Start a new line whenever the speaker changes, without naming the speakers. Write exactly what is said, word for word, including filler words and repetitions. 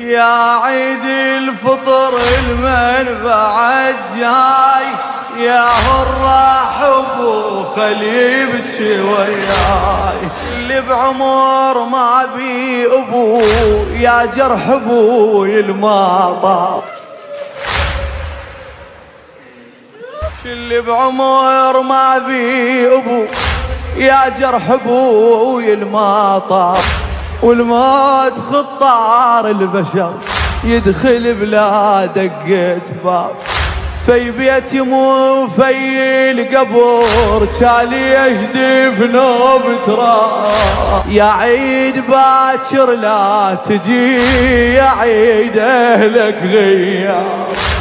يا عيد الفطر المنفعة جاي، يا هالراح ابو خلي يبكي وياي. اللي بعمر ما بي ابو يا جرح ابوي الماطر، اللي بعمر ما بي ابو يا جرح ابوي الماطر. والموت خطار البشر يدخل بلا دقة باب، في بيت مو في القبر شالي يجدف نوب تراب. يا عيد باكر لا تجي، يا عيد اهلك غياب.